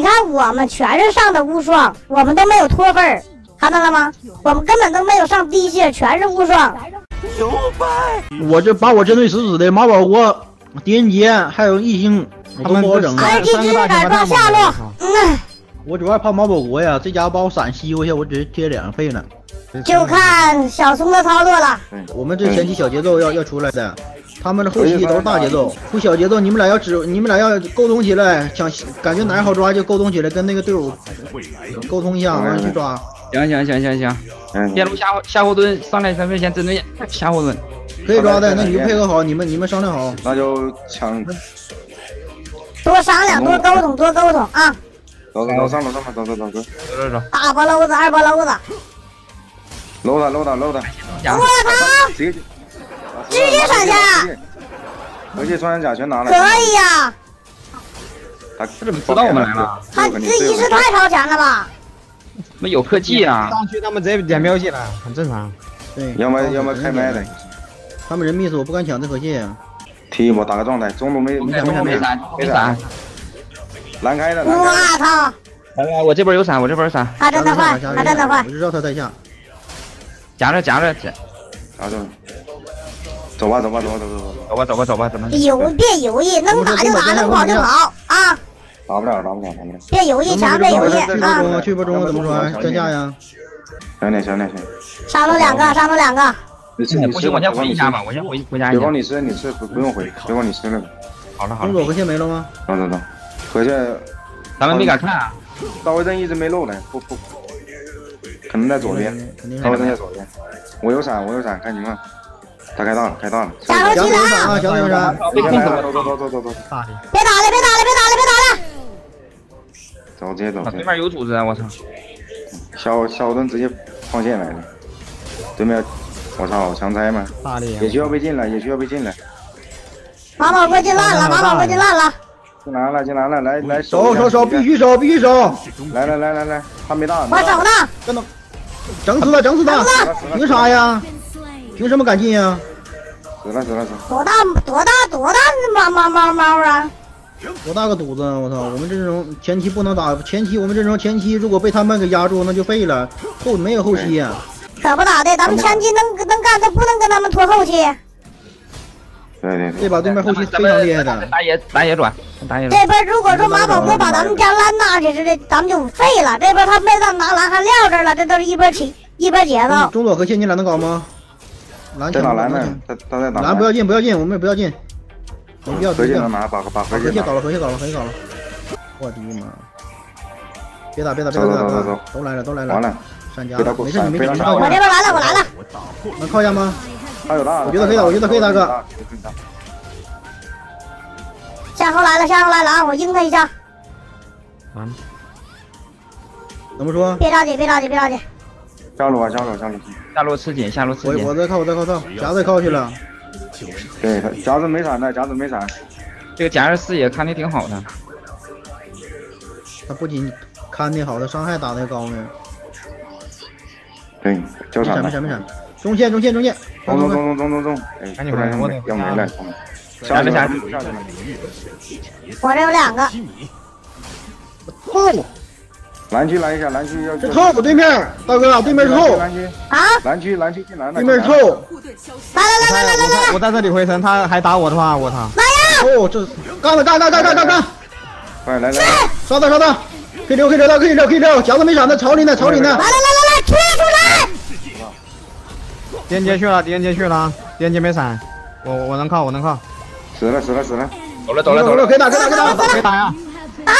你看我们全是上的无双，我们都没有脱分儿，看到了吗？我们根本都没有上低线，全是无双。 牛掰！ 我这把我针对死死的马保国、狄仁杰还有异星，我都不好整。 RPG 改装下路， 我主要怕马保国呀，这家伙把我闪吸过去，我直接贴脸上废了。 就看小松的操作了。 我们这前期小节奏要出来的，他们的后期都是大节奏，出小节奏，你们俩要沟通起来，感觉哪儿好抓就沟通起来，跟那个队友沟通一下，完了去抓。 行，电路下后蹲，上来3分线针对下后蹲， 可以抓的，那你就配合好，你们商量好。 那就抢， 多商量，多沟通啊！ 走，上吧，走。 大波篓子，二波篓子， 搂他！ 我操！直接闪下， 而且穿山甲全拿来。 可以呀！ 他怎么知道我们来了？ 他这意识太超前了吧？ 没有科技啊！ 上去他们直接点标记了，很正常。 对， 要么开麦的。 他们人密死，我不敢抢这河蟹。 踢我打个状态，中路没闪。 蓝开的。 我操！ 来，我这边有闪， 他真的坏， 我就知道他在下。 夹着。 走吧， 怎么？ 别犹豫，能打就打，能跑就跑啊！ 打不了。 别犹豫，别犹豫啊！ 去波中怎么说？在下呀。 小点。 上路两个。 不行，我先回一下吧，我先回家一下。 别往你吃，不用回，别往你吃了。 好了。 中左河蟹没了吗？ 走，河蟹咱们没敢看啊。 大回阵一直没漏呢，不，可能在左边。大回阵在左边。我有闪，看情况。他开大了。 下路击杀啊！小点闪。 走。别打了！走，直接走。 对面有组织啊！我操！ 小盾直接放线来了。对面，我操，强拆嘛！也需要被禁了。 马宝哥进烂了。 进来了，来守，必须守！ 来，他没大。 我守呢。 跟他，整死他！凭啥呀？凭什么敢进呀？ 死了！ 多大猫啊！ 多大个犊子！我操！我们这种前期不能打，我们这种前期如果被他们给压住，那就废了，没有后期呀。 可不咋的，咱们前期能干，但不能跟他们拖后期。 对， 这把对面后期非常厉害的。 打野转。 这边如果说马保国把咱们家拦那去，咱们就废了。这边他没咱拿蓝还撂这儿了，这都是一波节奏。 中左和线你俩能搞吗？蓝在打蓝呢，他在打蓝，不要进，我们也不要进。没必要。 河蟹能拿，把河蟹搞了。我的妈！别打！ 走， 都来了。 完了， 闪家了，没事，你没事。 我这边完了，我来了。 能靠一下吗？ 他有大， 我觉得可以，大哥。 夏侯来了啊！我应他一下。 怎么说？ 别着急。 下路。 下路吃紧。 我在靠，夹子靠去了。 对，夹子没闪。 这个夹着视野看的挺好的。 他不仅看的好，他伤害打的高呢。 对，交闪。 没闪。中线。中。 哎，赶紧快，要没了。 下去。 我这有2个。 透。 蓝区来一下，蓝区要。 是透，对面大哥，对面是透。 蓝区进来了。 对面是透。 来。 我在这里回城，他还打我的话，我操！ 来呀！ 哦，这干！ 快来！ 刷他！可以溜！夹子没闪的，草里呢。 来，贴出来！ 狄仁杰去了，狄仁杰没闪，我能靠。 死了。 走了。 可以打呀！ 打！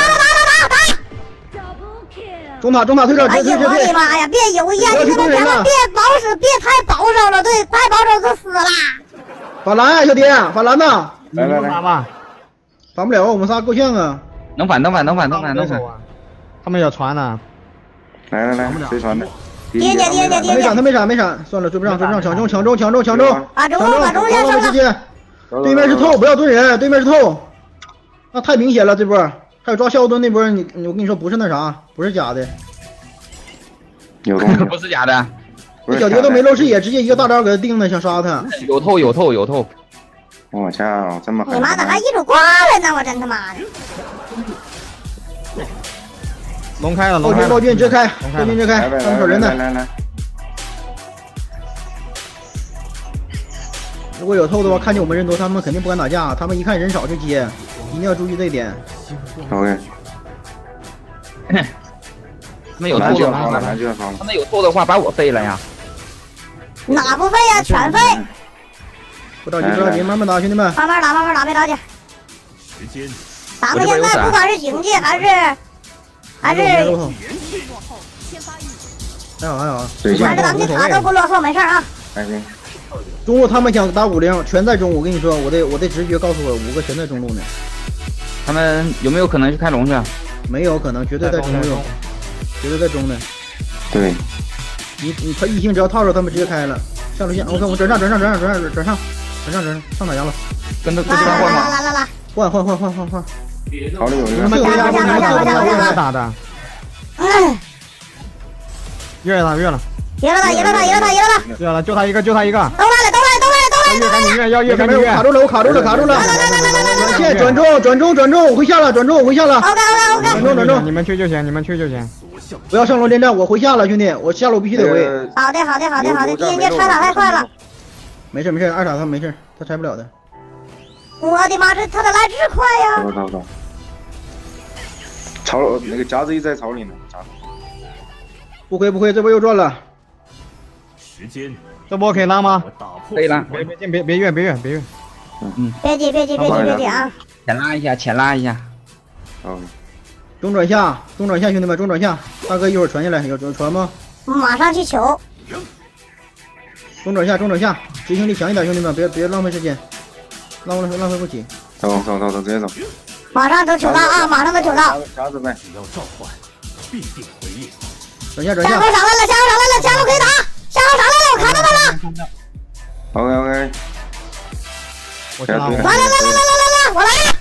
中塔退这！ 哎呀我的妈呀！别犹豫，你这他妈别太保守了，对，太保守就死了。 反蓝啊，小弟，反蓝呐！ 来吧， 反不了，我们仨够呛啊！ 能反。 他们有船呢。 来，谁传的？ 爹， 他没闪，算了，追不上，抢中！ 把中线收了。 对面是透，不要蹲人，对面是透，那太明显了，这波还有抓肖敦那波，我跟你说不是那啥，不是假的， 有东西， 不是假的。 这小蝶都没露视野，直接一个大招给他定了，想杀他。 有透。 我操，这么狠！ 你妈的还一手挂了呢，我真他妈的！ 龙开了，龙暴君开了， 暴君直开， 龙开了暴君直开，他们守人呢。 来， 如果有透的话，看见我们人多，他们肯定不敢打架，他们一看人少就接，一定要注意这一点。 OK。 他们有透的话，他们有透的话把我废了呀。 哪不废呀？全废。 不着急，不着急，慢慢打，兄弟们。 慢慢打，慢慢打，别着急。咱们现在不管是经济还是还好， 咱们的塔都不啰嗦，没事啊。 中路他们想打50，全在中路。我跟你说，我的直觉告诉我，5个全在中路呢。 他们有没有可能去开龙去？ 没有可能，绝对在中路，绝对在中的。 对。 他异形只要套着，他们直接开了。下路线 ，OK， 我转上，上哪家了？ 跟他换吗？ 来， 换。 好的，有一个。 你们这打的。越了， 赢了， 就他一个。都来了！赶紧越，要越，赶紧越。 卡住了！来，转中，我回下了，转中。 OK， 转中， 你们去就行。 不要上路恋战，我回下了，兄弟，我下路必须得回。 好的，狄仁杰拆塔太快了。 没事，二塔他没事，他拆不了的。 我的妈，这他的来之快呀！ 走。草那个夹子一在草里呢， 不亏，这波又赚了。 这波可以拉吗？ 可以拉。 别越。 别急啊！ 前拉一下。 中转下，兄弟们，中转下。大哥一会儿传下来，有传吗？ 马上去求。 中转下，执行力强一点，兄弟们，别浪费时间，浪费不起。 走，直接走。 马上都求到啊！ 夹子呗。 转下。 下路上来了，下路可以打，下路上来了，我看到他了。 OK。 来，我来了。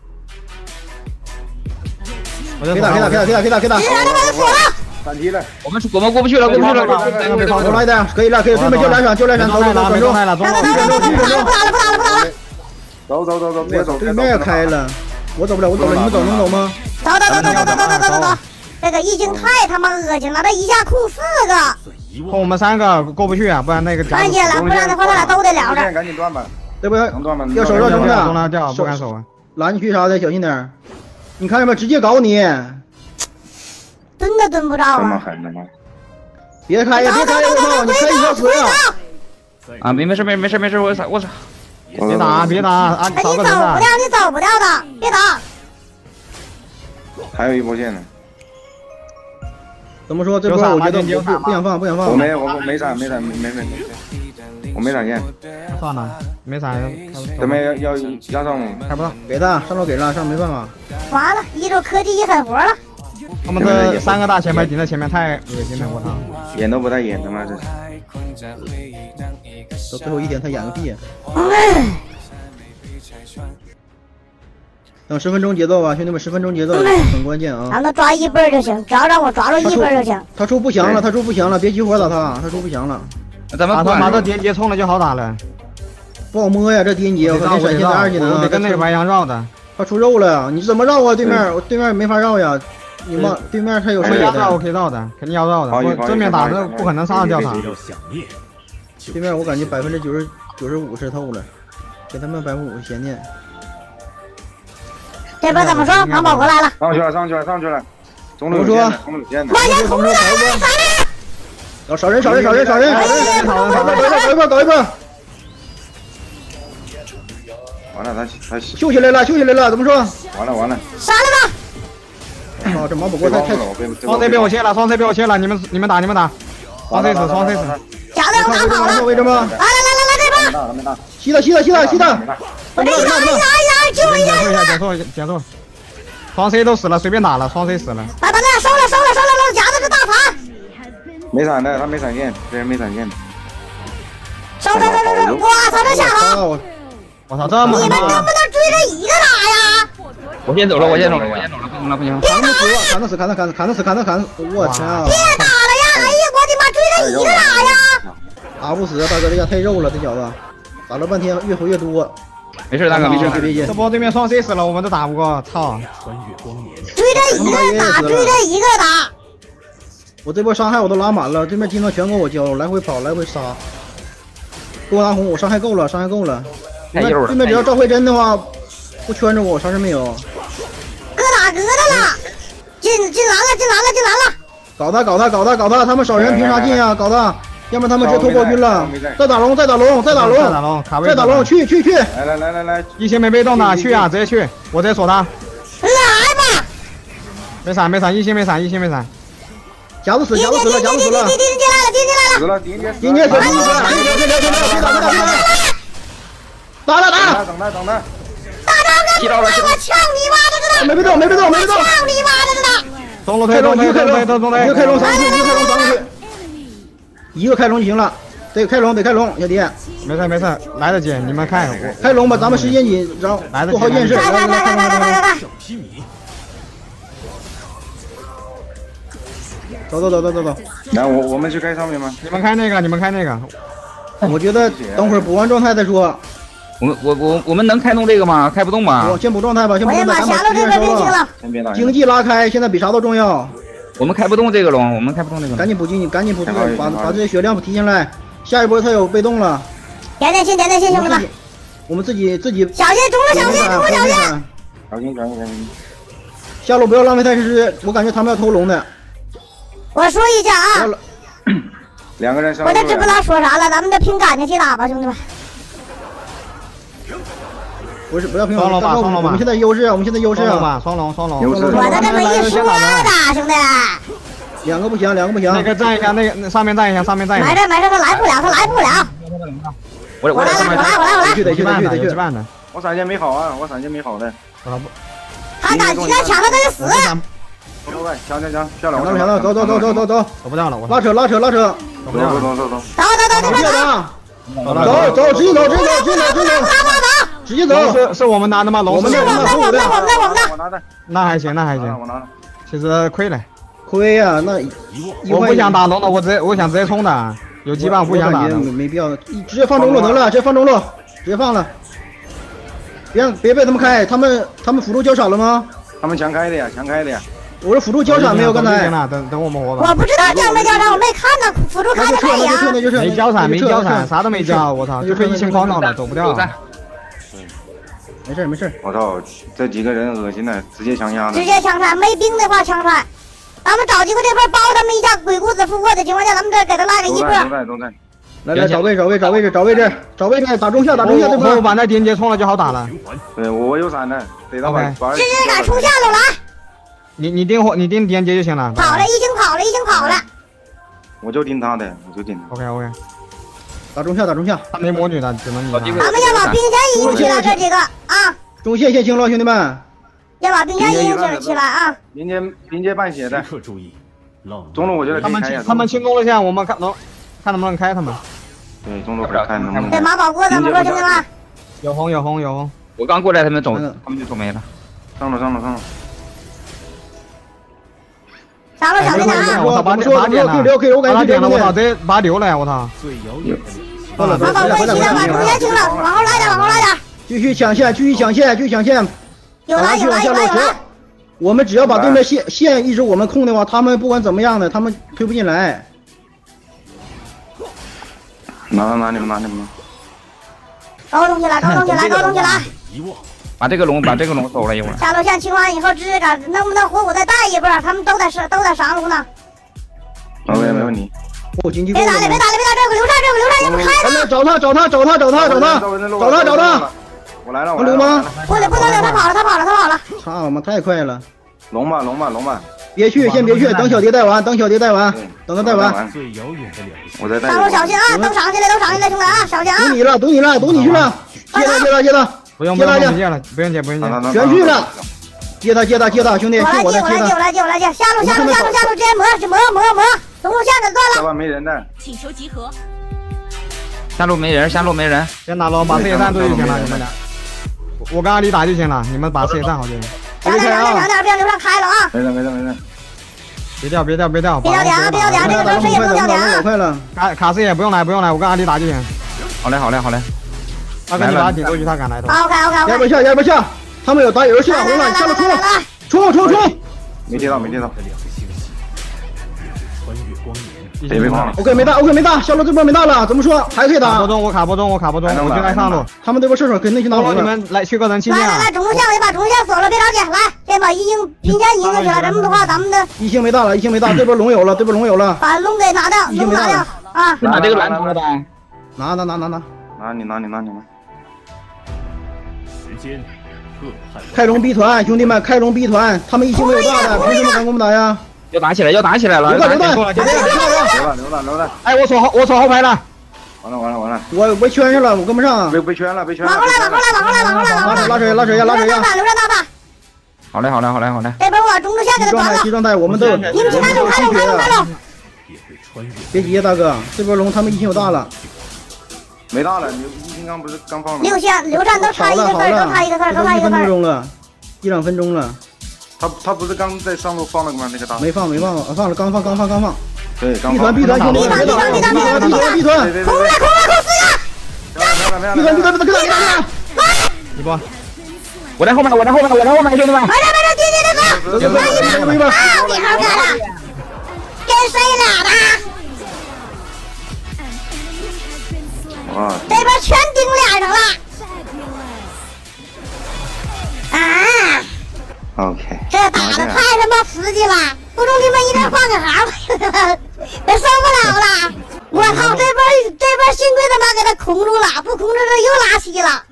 可以打。 反击了， 我们过不去了。 我来的，可以了，对面就来闪，转中。 不打了。 走， 对面开了，我走不了，你们走能走吗？ 走。这个异形太他妈恶心了，这一下控4个。 控我们3个过不去啊，不然那个夹。 看见了，不然的话他俩都得聊着。 赶紧断吧， 对不对？ 能断吗？ 要守着兄弟， 中了掉，不敢守啊。 拦你去啥的，小心点。你看见没？直接搞你。 蹲都蹲不着这么啊！ 狠的吗？ 别开，我操！你开你要死呀！ 啊，没事，我操！ 别打！ 你走不掉的，别打！ 还有一波线呢。 怎么说？这波我觉得不想放。 我没闪，我没闪现。 算了，没闪。 这边要上路， 开不到。 给他上路给了，上没办法。 完了，一手科技一狠活了。 他们这3个大前排顶在前面太恶心了，我操！ 演都不带演的吗？这到最后一点他演个屁！等10分钟节奏吧，兄弟们，10分钟节奏很关键啊！ 让他抓1倍就行，只要让我抓住1倍就行。 他出不降了，别激活打他出不降了。 咱们把这狄仁杰冲了就好打了。 不好摸呀，这狄仁杰，我靠，闪现在2技能， 得跟那个白羊绕的。 他出肉了，你怎么绕啊？对面没法绕呀。你们对面他有视野的， 我可以绕的，肯定要绕的。我正面打的不可能上掉塔。 对面我感觉95%是透了，给他们5%先念。 这边怎么说？马宝过来了。 上去了。中路有线的。要少人。搞一波。 完了，他秀起来了，怎么说？ 完了。 杀了吧！ 哦，这马宝国太双 C 被我切了，你们打，双 C 死。 夹子我打跑了， 位置吗？ 来这边。 吸他！ 我这救我一下！ 减速，双 C 都死了，随便打了，双 C 死了。 把他俩收了，夹子是大盘。 没闪的，他没闪现，这人没闪现。 收！哇操，这下好！ 我操，这么你们能不能追着一个打呀？ 我先走了，不行。 砍死！我操！ 别打了呀！哎呀，我的妈，追着一个打呀！ 打不死，大哥这家太肉了，这小子打了半天越回越多。 没事，大哥，没事， 别急。 这波对面双 C 死了，我们都打不过，操！ 追着一个打，追着一个打。 我这波伤害我都拉满了，对面技能全给我交，来回跑，来回杀。给我拿红，我伤害够了，伤害够了。对面只要召回针的话，不圈着我，啥事没有。 哥打哥的了，进蓝了！ 搞他！他们少人凭啥进啊？搞他！要不然他们直接拖暴君了。再打龙！去！ 来！ 一星没被动的，去啊，直接去，我直接锁他。 来吧！ 没闪，一星没闪。 夹子死了！ 敌人进来了！ 死了！ 敌人死了！打！ 等他！ 踢到了！ 我操你妈的！ 没被动！ 操你妈的！ 中路推， 一个开龙3回，一个开龙就行了。得开龙，小弟。 没事，来得及，你们看开龙吧，咱们时间紧，然后做好件事。 来！ 走。 来，我们去开上面吗？ 你们开那个。 我觉得等会儿补完状态再说。 我们能开动这个吗？开不动吧？ 我先补状态吧， 我先把霞路这边变清了。 经济拉开，现在比啥都重要。 我们开不动这个龙， 赶紧补经济，把这些血量提进来。下一波他有被动了。 点心，兄弟们。 我们自己。 小心，中路小心。 小心。 下路不要浪费太师，我感觉他们要偷龙的。 我说一下啊。 2个人上。 我这知不知道说啥了，咱们就凭感情去打吧，兄弟们。 不要拼双龙吧， 我们现在优势啊， 双龙。 我的这么一说的，兄弟。 两个不行。 那个站一下，那上面站一下。 埋着，他来不了。我来。 去得去。 我闪现没好啊，的。 他打鸡蛋抢了他就死。 抢，漂亮。 走。 走不掉了，我拉扯。 走。 到这边走，直接走。直接走。 是我们拿的吗？龙我们的。 我拿的。 那还行。 我拿的。 其实亏了。 亏呀，那我不想打龙的，我想直接冲的，有羁绊不想打的。 没必要，直接放中路得了，直接放了。别被他们开，他们辅助交闪了吗？ 他们强开的呀。 我这辅助交闪没有刚才。 等我们活吧。 我不知道交没交闪，我没看到辅助开的可以啊。 没交闪，啥都没交，我操，就被一星框上了，走不掉。 没事。 我操，这几个人恶心的，直接强压。 直接枪穿，没兵的话枪穿。咱们找机会这边包他们一下，鬼谷子复活的情况下，咱们这给他拉个一波。 都在。 来，找位置，打中下，这边我把那连接冲了就好打了。 对，我有闪的，得到把。 直接敢冲下路来。 你盯连接就行了。 跑了，一星跑了。 我就盯他的。 OK。 打中下。 他没魔女的，只能你。 咱们要把兵线引起来，这几个啊。 中线先清了，兄弟们。 要把兵线引起来啊！ 临界半血的，中路我觉得可以开一下。 他们清中路线，我们看能不能开他们。 对，中路可以看能不能。 对，马保国怎么说，兄弟们？ 有红。 我刚过来，他们就走没了。 上了。 上路小心点啊！ 我感觉我操，这拔流了，我操！ 马保国一起的把中线清了，往后拉点。 继续抢线。 有了！ 我们只要把对面线一直我们控的话，他们不管怎么样的，他们推不进来。 拿你们。 高东西来！ 把这个龙走了一会儿。 下路线清完以后，直接能不能火舞再带一波？他们都在上路呢。 OK，没问题。 别打，这个流畅也不开了。 找他！ 我来了， 流吗？ 不能留，他跑了。 操妈，太快了！ 龙吧。 先别去，等小蝶带完，等他带完。 我再带。 上路小心啊！都上进来，兄弟啊，小心啊！ 堵你去了，接他！ 不用接了， 全去了。接他，兄弟， 我来接。下路，直接磨，中路线给断了。 下路没人的， 请求集合。 下路没人。 先打龙，把C3做就行了，你们俩。我跟阿里打就行了，你们把C3好就行。 小点，不要流畅开了啊！ 没人。 别掉， 别掉点，这个时候谁也不能掉点。 快了， 卡斯也不用来，我跟阿里打就行。 好嘞。 他跟你把他顶过去，他敢来头。 OK， 压不下，压不下，他们有打有下，红了，下了冲！ 没接到。 别慌了。 OK 没大，小罗这波没大了，怎么说还可以打？ 我卡不中，我就该上路。 他们这波射手肯定去拿红了。 你们来去个人清线。 来，中路线把中路线锁了，别着急，来，这把已经兵线赢过去了，这么的话咱们的一星没大，这波龙有了， 把龙给拿掉，龙拿掉啊！ 你把这个蓝头了吧？ 拿。 拿你。 开龙 B 团，兄弟们，开龙 B 团，他们一星没有大的，凭什么敢跟我们打呀？ 要打起来了！ 榴弹！ 哎，我锁后排了。 完了！ 我被圈上了，我跟不上。 被圈了！ 往后来！ 拉水！ 流量大把！ 好嘞！ 这边我中路线给他断了。 集状态，我们都。 你们去开龙！ 别急，大哥，这波龙他们一星有大了。 没大了，你一星刚不是刚放了？ 流线都差一个字，都差一个字。 1-2分钟了。 他不是刚在上路放了吗？那个大没放，放了，刚放。 对，刚 B 团，兄弟 ，B 团， 空了 ！B 团， 一波， 我在后面，兄弟们！ 别你好干了，跟谁俩的？这边全顶脸上了。啊！ OK， 这打的太他妈刺激了！不中你们一人换个行，这受不了了！我操，这边幸亏他妈给他控住了，不控制这又拉稀了。